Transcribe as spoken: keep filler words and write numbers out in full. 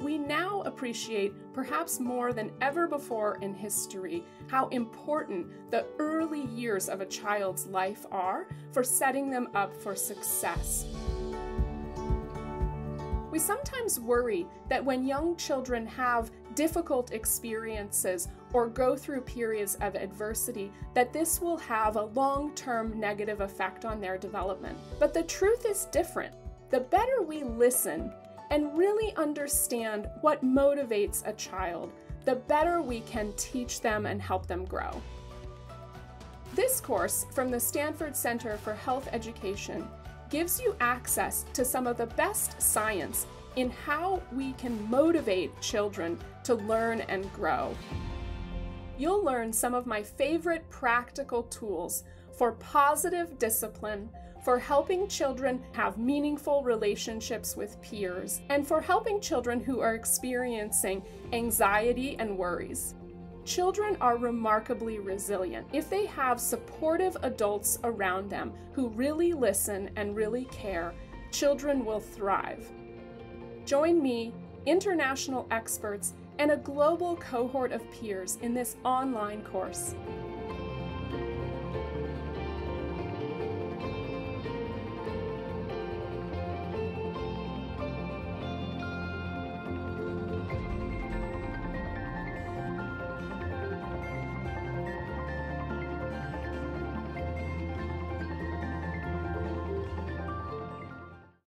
we now appreciate, perhaps more than ever before in history, how important the early years of a child's life are for setting them up for success. We sometimes worry that when young children have difficult experiences or go through periods of adversity, that this will have a long-term negative effect on their development. But the truth is different. The better we listen and really understand what motivates a child, the better we can teach them and help them grow. This course from the Stanford Center for Health Education gives you access to some of the best science in how we can motivate children to learn and grow. You'll learn some of my favorite practical tools for positive discipline, for helping children have meaningful relationships with peers, and for helping children who are experiencing anxiety and worries. Children are remarkably resilient. If they have supportive adults around them who really listen and really care, children will thrive. Join me, international experts, and a global cohort of peers in this online course.